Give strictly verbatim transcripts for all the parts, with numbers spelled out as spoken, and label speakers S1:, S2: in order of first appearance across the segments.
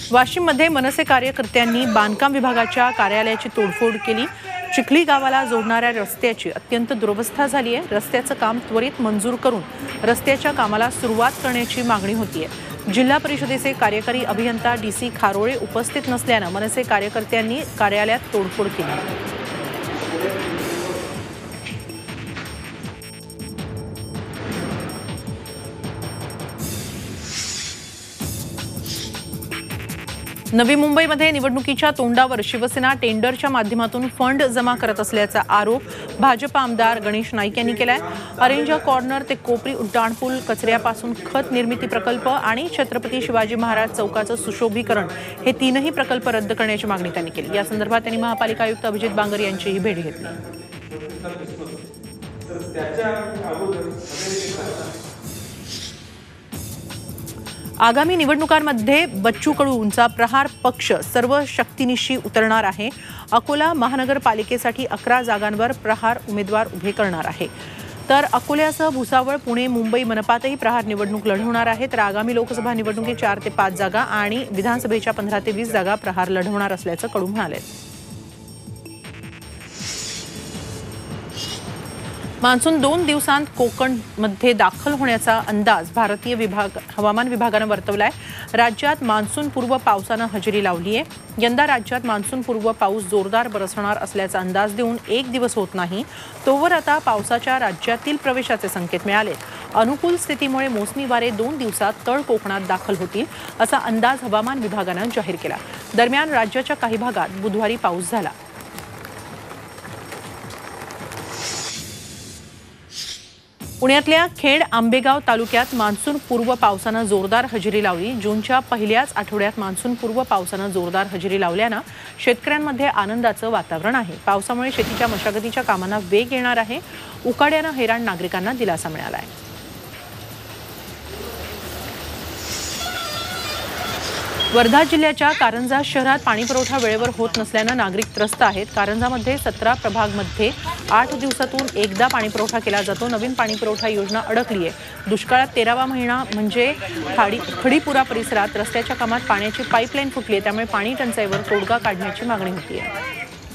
S1: वाशिममध्ये मनसे कार्यकर्त्यांनी बांधकाम विभागाच्या कार्यालयाची तोडफोड केली। चिखली गावाला जोडणाऱ्या रस्त्याची अत्यंत दुरवस्था झाली आहे। रस्त्याचं काम त्वरित मंजूर करून रस्त्याच्या कामाला सुरुवात करण्याची मागणी होतीये। जिल्हा परिषदेचे कार्यकारी अभियंता डीसी खारोळे उपस्थित नसल्याने मनसे कार्यकर्त्यांनी कार्यालयात तोडफोड केली। नवी मुंबईमध्ये निवडणुकीच्या तोंडावर शिवसेना टेंडरच्या माध्यमातून फंड जमा करत असल्याचा आरोप भाजप आमदार गणेश नाईक यांनी केलाय। अरेंजा कॉर्नर ते कोपरी उड्डाणपूल, कचऱ्यापासून खत निर्मिती प्रकल्प आणि छत्रपती शिवाजी महाराज चौकाचं सुशोभीकरण हे तीनही प्रकल्प रद्द करण्याची मागणी त्यांनी केली। या संदर्भात त्यांनी महापालिका आयुक्त अभिजित बांगर यांचीही भेट घेतली। आगामी निवडणुकांमध्ये बच्चू कडूंचा प्रहार पक्ष सर्व शक्तीनिशी उतरणार आहे। अकोला महानगरपालिकेसाठी अकरा जागांवर प्रहार उमेदवार उभे करणार आहे। तर अकोल्यासह भुसावळ, पुणे, मुंबई मनपातही प्रहार निवडणूक लढवणार आहे। तर आगामी लोकसभा निवडणुकीत चार ते पाच जागा आणि विधानसभेच्या पंधरा ते वीस जागा प्रहार लढवणार असल्याचं कडू म्हणाले। मान्सून दोन दिवसांत कोकणमध्ये दाखल होण्याचा अंदाज भारतीय विभाग हवामान विभागाने वर्तवलाय। राज्यात मान्सून पूर्व पावसानं हजेरी लावली आहे। यंदा राज्यात मान्सून पूर्व पाऊस जोरदार बरसणार असल्याचा अंदाज देऊन एक दिवस होत नाही तोवर आता पावसाच्या राज्यातील प्रवेशाचे संकेत मिळाले। अनुकूल स्थितीमुळे मोसमी वारे दोन दिवसात तळ कोकणात दाखल होतील असा अंदाज हवामान विभागाने जाहीर केला। दरम्यान राज्याच्या काही भागात बुधवारी पाऊस झाला। पुण्यातल्या खेड आंबेगाव तालुक्यात मान्सून पूर्व पावसानं जोरदार हजेरी लावली। जूनच्या पहिल्याच आठवड्यात मान्सून पूर्व पावसानं जोरदार हजेरी लावल्यानं शेतकऱ्यांमध्ये आनंदाचं वातावरण आहे। पावसामुळे शेतीच्या मशागतीच्या कामांना वेग येणार आहे। उकाड्यानं हैराण नागरिकांना दिलासा मिळाला आहे। वर्धा जिल्ह्याच्या कारंजा शहरात पाणीपुरवठा वेळेवर होत नसल्यानं नागरिक त्रस्त आहेत। कारंजामध्ये सतरा प्रभागमध्ये आठ दिवसातून एकदा पाणीपुरवठा केला जातो। नवीन पाणीपुरवठा योजना अडकली आहे। दुष्काळात तेरावा महिना म्हणजे खाडी खडीपुरा परिसरात रस्त्याच्या कामात पाण्याची पाईपलाईन फुटली आहे। त्यामुळे पाणी टंचाईवर तोडगा काढण्याची मागणी होती आहे।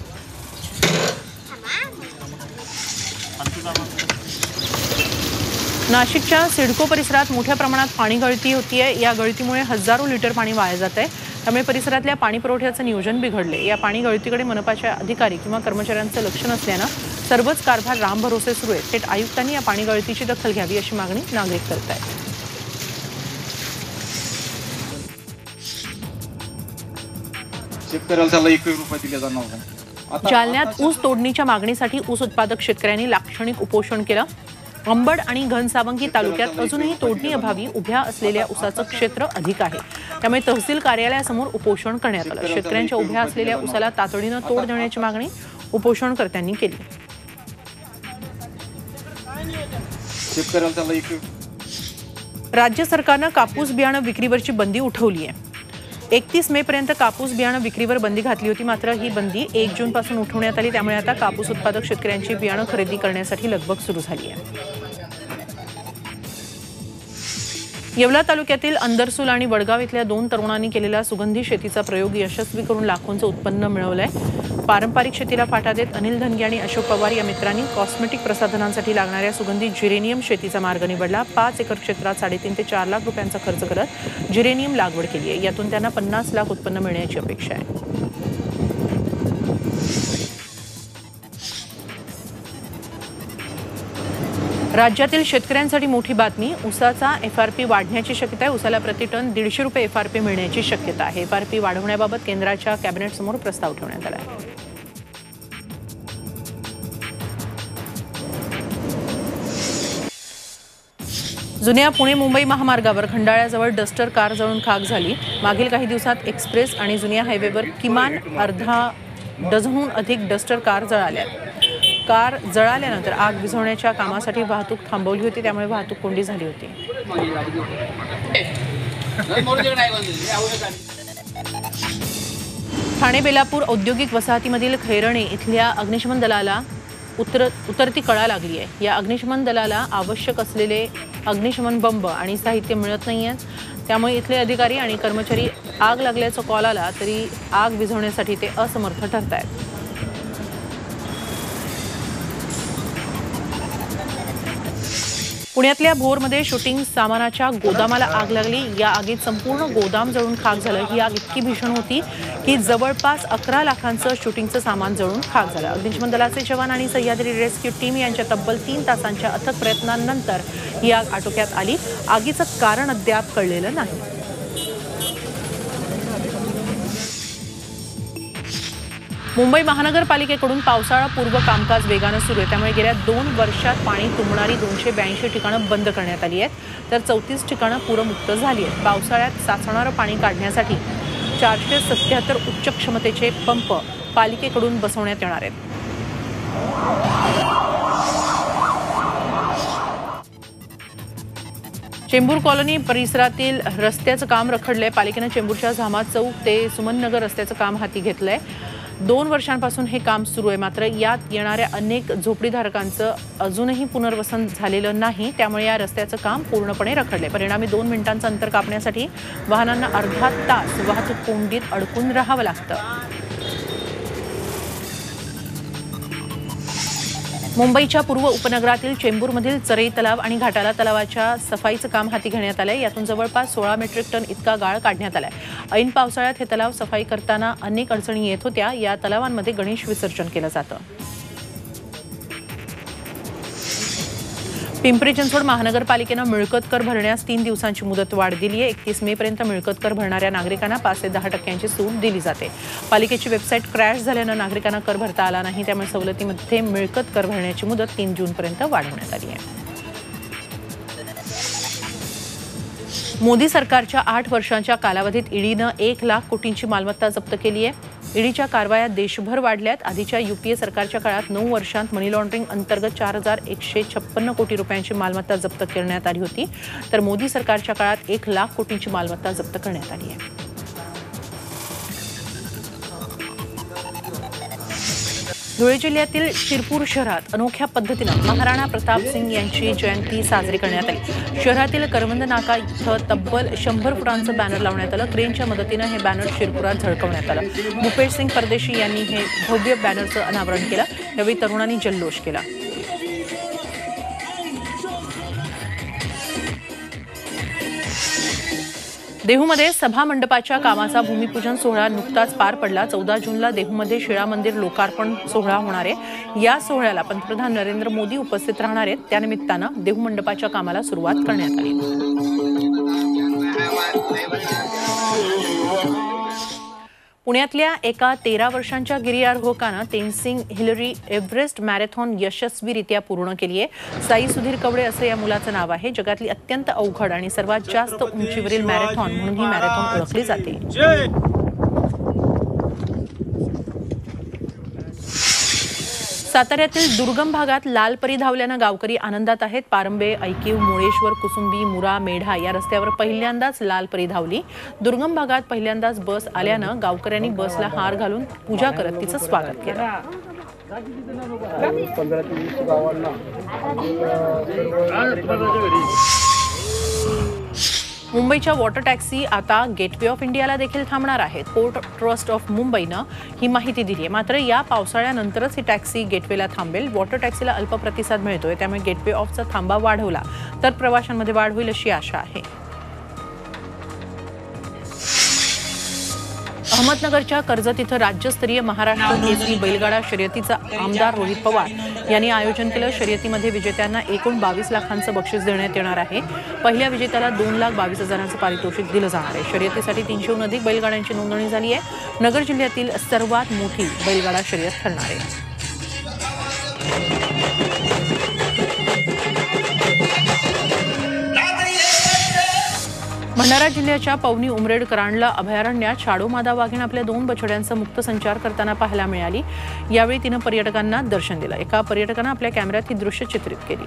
S1: नाशिकच्या सिडको परिसरात मोठ्या प्रमाणात पाणी गळती होतीये। या गळतीमुळे हजारो लिटर पाणी वाया जात आहे। त्यामुळे परिसरातल्या पाणी पुरवठ्याचं नियोजन बिघडले। या पाणी गळतीकडे मनपाचे अधिकारी किंवा कर्मचाऱ्यांचं लक्ष नसल्यानं सर्वच कारभार रामभरोसे सुरू आहेत। थेट आयुक्तांनी या पाणी गळतीची दखल घ्यावी अशी मागणी नागरिक करत आहेत।
S2: शेतकऱ्याला त्याला एक रुपये दिले जाणार नाही।
S1: जालन्यात ऊस तोडणीच्या मागणीसाठी ऊस उत्पादक शेतकऱ्यांनी लाक्षणिक उपोषण केलं। अंबड आणि घनसावंगी तालुक्यात अजूनही तोडणी अभावी उभ्या असलेल्या ऊसाचं क्षेत्र अधिक आहे। त्यामुळे तहसील कार्यालयासमोर उपोषण करण्यात आलं। शेतकऱ्यांच्या उभ्या असलेल्या ऊसाला तातडीनं तोड देण्याची मागणी उपोषणकर्त्यांनी केली। राज्य सरकारनं कापूस बियाणं विक्रीवरची बंदी उठवली आहे। एकतीस मे पर्यंत कापूस बियाणं विक्रीवर बंदी घातली होती, मात्र ही बंदी एक जून पासून उठवण्यात आली। त्यामुळे आता कापूस उत्पादक शेतकऱ्यांची बियाणं खरेदी करण्यासाठी लगबग सुरू झाली आहे। येवला तालुक्यातील अंदरसूल आणि वडगाव इथल्या दोन तरुणांनी केलेला सुगंधी शेतीचा प्रयोग यशस्वी करून लाखोंचं उत्पन्न मिळवलंय। पारंपरिक शेतीला फाटा देत अनिल धनगे आणि अशोक पवार या मित्रांनी कॉस्मेटिक प्रसाधनांसाठी लागणाऱ्या सुगंधी जिरेनियम शेतीचा मार्ग निवडला। पाच एकर क्षेत्रात साडेतीन ते चार लाख रुपयांचा खर्च करत जिरेनियम लागवड केली आहे। यातून त्यांना पन्नास लाख उत्पन्न मिळण्याची अपेक्षा आहे। राज्यातील शेतकऱ्यांसाठी मोठी बातमी। ऊसाचा एफआरपी वाढण्याची शक्यता आहे। ऊसाला प्रति टन दीडशे रुपये एफआरपी मिळण्याची शक्यता आहे। एफआरपी वाढवण्याबाबत केंद्राच्या कॅबिनेट समोर प्रस्ताव ठेवण्यात आला आहे। जुन्या पुणे मुंबई महामार्गावर खंडाळ्याजवळ डस्टर कार जळून खाक झाली। मागील काही दिवसात एक्सप्रेस आणि जुन्या हायवेवर किमान अर्धा डझनहून अधिक डस्टर कार जळाल्या। कार जळाल्यानंतर आग विझवण्याच्या कामासाठी वाहतूक थांबवली होती। त्यामुळे वाहतूक कोंडी झाली होती। ठाणे बेलापूर औद्योगिक वसाहतीमधील खैरणे इथल्या अग्निशमन दलाला उतर उतरती कळा लागली आहे। या अग्निशमन दलाला आवश्यक असलेले अग्निशमन बंब आणि साहित्य मिळत नाहीये। त्यामुळे इथले अधिकारी आणि कर्मचारी आग लागल्याचा कॉल आला तरी आग विझवण्यासाठी ते असमर्थ ठरतायत. पुण्यातल्या भोरमध्ये शूटिंग सामानाच्या गोदामाला आग लागली. या आगीत संपूर्ण गोदाम जळून खाक झालं. ही आग इतकी भीषण होती की जवळपास अकरा लाखांचं शूटिंगचं सामान जळून खाक झालं. अग्निशमन दलाचे जवान आणि सह्याद्री रेस्क्यू टीम यांच्या तब्बल तीन तासांच्या अथक प्रयत्नांनंतर ही आग आटोक्यात आली. आगीचं कारण अद्याप कळलेलं नाही. मुंबई महानगरपालिकेकडून पावसाळापूर्व कामकाज वेगानं सुरू आहे. त्यामुळे गेल्या दोन वर्षात पाणी तुंबणारी दोनशे ब्याऐंशी ठिकाणं बंद करण्यात आली आहेत, तर चौतीस ठिकाणं पूरमुक्त झाली आहेत. पावसाळ्यात साचणारं पाणी काढण्यासाठी चारशे सत्याहत्तर उच्च क्षमतेचे पंप पालिकेकडून बसवण्यात येणार आहेत. चेंबूर कॉलनी परिसरातील रस्त्याचं काम रखडलंय. पालिकेनं चेंबूरच्या झामा चौक ते सुमननगर रस्त्याचं काम हाती घेतलंय. दोन वर्षांपासून हे काम सुरू आहे. मात्र यात येणाऱ्या अनेक झोपडीधारकांचं अजूनही पुनर्वसन झालेलं नाही. त्यामुळे या रस्त्याचं काम पूर्णपणे रखडले. परिणामी दोन मिनिटांचं अंतर कापण्यासाठी वाहनांना अर्धा तास वाहतूक कोंडीत अडकून राहावं लागतं. मुंबईच्या पूर्व उपनगरातील चेंबूरमधील चरई तलाव आणि घाटाला तलावाच्या सफाईचं काम हाती घेण्यात आलंय. यातून जवळपास सोळा मेट्रिक टन इतका गाळ काढण्यात आलाय. ऐन पावसाळ्यात हे तलाव सफाई करताना अनेक अडचणी येत होत्या. या तलावांमध्ये गणेश विसर्जन केलं जातं. पिंपरी चिंचवड महानगरपालिकेनं मिळकत कर भरण्यास तीन दिवसांची मुदत वाढ दिली आहे. एकतीस मे पर्यंत मिळकत कर भरणाऱ्या नागरिकांना पाच ते दहा टक्क्यांची सूट दिली जाते. पालिकेची वेबसाईट क्रॅश झाल्यानं नागरिकांना कर भरता आला नाही. त्यामुळे सवलतीमध्ये मिळकत कर भरण्याची मुदत तीन जून पर्यंत वाढवण्यात आली आहे. मोदी सरकारच्या आठ वर्षांच्या कालावधीत ईडीनं एक लाख कोटींची मालमत्ता जप्त केली आहे. ईडीच्या कारवाया देशभर वाढल्यात. आधीच्या युपीए सरकारच्या काळात नऊ वर्षांत मनी लॉन्ड्रिंग अंतर्गत चार हजार एकशे छप्पन्न कोटी रुपयांची मालमत्ता जप्त करण्यात आली होती. तर मोदी सरकारच्या काळात एक लाख कोटींची मालमत्ता जप्त करण्यात आली आहे. धुळे जिल्ह्यातील शिरपूर शहरात अनोख्या पद्धतीनं महाराणा प्रताप सिंग यांची जयंती साजरी करण्यात आली. शहरातील करवंद नाका इथं तब्बल शंभर फुटांचं बॅनर लावण्यात आलं. क्रेनच्या मदतीनं हे बॅनर शिरपुरात झळकवण्यात आलं. भूपेश सिंग परदेशी यांनी हे भव्य बॅनरचं अनावरण केलं. यावेळी तरुणांनी जल्लोष केला. देहूमध्ये सभा मंडपाच्या कामाचा भूमिपूजन सोहळा नुकताच पार पडला. चौदा जूनला देहूमध्ये शिळा मंदिर लोकार्पण सोहळा होणार आहे. या सोहळ्याला पंतप्रधान नरेंद्र मोदी उपस्थित राहणार आहेत. त्यानिमित्तानं देहू मंडपाच्या कामाला सुरुवात करण्यात आली. पुण्यातल्या एका तेरा वर्षांच्या गिर्यारोहकानं तेनसिंग हिलरी एव्हरेस्ट मॅरेथॉन यशस्वीरित्या पूर्ण केली आहे. साई सुधीर कवडे असं या मुलाचं नाव आहे. जगातली अत्यंत अवघड आणि सर्वात जास्त उंचीवरील मॅरेथॉन म्हणून ही मॅरेथॉन ओळखली जाते. साताऱ्यातील दुर्गम भागात लाल परी धावल्यानं गावकरी आनंदात आहेत. पारंबे, ऐकीव, मुळेश्वर, कुसुंबी, मुरा, मेढा या रस्त्यावर पहिल्यांदाच लाल परी धावली. दुर्गम भागात पहिल्यांदाच बस आल्यानं गावकऱ्यांनी बसला हार घालून पूजा करत तिचं स्वागत केलं. मुंबईच्या वॉटर टॅक्सी आता गेटवे ऑफ इंडियाला देखील थांबणार आहेत. पोर्ट ट्रस्ट ऑफ मुंबईनं ही माहिती दिली आहे. मात्र या पावसाळ्यानंतरच ही टॅक्सी गेटवेला थांबेल. वॉटर टॅक्सीला अल्प प्रतिसाद मिळतोय. त्यामुळे गेटवे ऑफचा थांबा वाढवला तर प्रवाशांमध्ये वाढ होईल अशी आशा आहे. अहमदनगरच्या कर्जत इथं राज्यस्तरीय महाराष्ट्र केसरी बैलगाडा शर्यतीचा आमदार रोहित पवार यांनी आयोजन केलं. शर्यतीमध्ये विजेत्यांना एकूण बावीस लाखांचं बक्षीस देण्यात येणार आहे. पहिल्या विजेत्याला दोन लाख बावीस हजारांचं पारितोषिक दिलं जाणार आहे. शर्यतीसाठी तीनशेहून अधिक बैलगाड्यांची नोंदणी झाली आहे. नगर जिल्ह्यातील सर्वात मोठी बैलगाडा शर्यत ठरणार आहे. भंडारा जिल्ह्याच्या पवनी उमरेड करांडला अभयारण्यात शाडो मादा वाघीण आपल्या दोन बछड्यांचा मुक्त संचार करताना पाहायला मिळाली. यावेळी तिनं पर्यटकांना दर्शन दिलं. एका पर्यटकानं आपल्या कॅमेऱ्यात ही दृश्य चित्रित केली.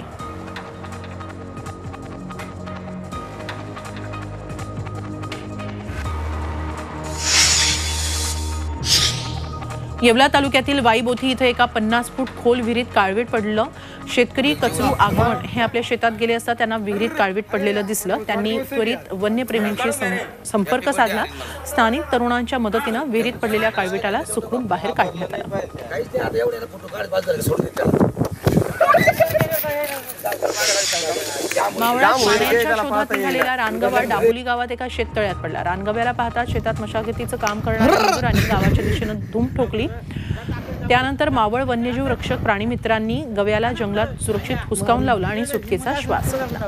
S1: येवला तालुक्यातील वाईबोथी इथं एका पन्नास फूट खोल विहिरीत काळवीट पडलं. शेतकरी कचरू आगवण हे आपल्या शेतात गेले असता त्यांना विहिरीत काळवीट पडलेलं दिसलं. त्यांनी त्वरित वन्यप्रेमींशी सं- संपर्क साधला. स्थानिक तरुणांच्या मदतीनं विहिरीत पडलेल्या काळवीटाला सुखरूप बाहेर काढण्यात आलं. मावळात पाण्याच्या शोधात निघालेला रानगवा डाबोली गावात एका शेततळ्यात पडला. रानगव्याला पाहताच शेतात मशागतीचं काम करणाऱ्या मजुरांनी गावाच्या दिशेनं धूम ठोकली. त्यानंतर मावळ वन्यजीव रक्षक प्राणीमित्रांनी गव्याला जंगलात सुरक्षित हुसकावून लावला आणि सुटकेचा श्वास घेतला.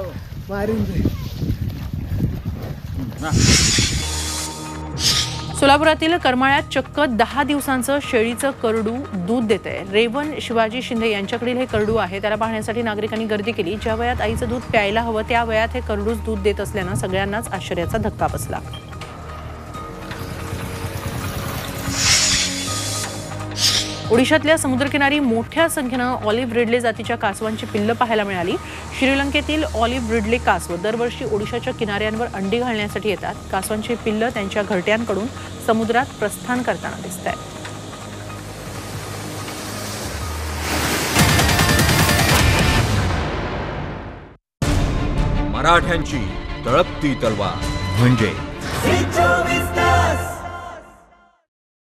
S1: सोलापुरातील करमाळ्यात चक्क दहा दिवसांचं शेळीचं करडू दूध देतंय. रेवन शिवाजी शिंदे यांच्याकडील हे करडू आहे. त्याला पाहण्यासाठी नागरिकांनी गर्दी केली. ज्या वयात आईचं दूध प्यायला हवं त्या वयात हे करडूच दूध देत असल्यानं सगळ्यांनाच आश्चर्याचा धक्का बसला. ओडिशातल्या समुद्रकिनारी मोठ्या संख्येनं ऑलिव्ह रिडले जातीच्या कासवांची पिल्लं पाहायला मिळाली. श्रीलंकेतील ऑलिव्ह रिडले कासव दरवर्षी ओडिशाच्या किनाऱ्यांवर अंडी घालण्यासाठी येतात. कासवांची पिल्लं त्यांच्या घरट्यांकडून समुद्रात प्रस्थान करताना दिसत आहेत.
S3: मराठ्यांची तळपती तलवार म्हणजे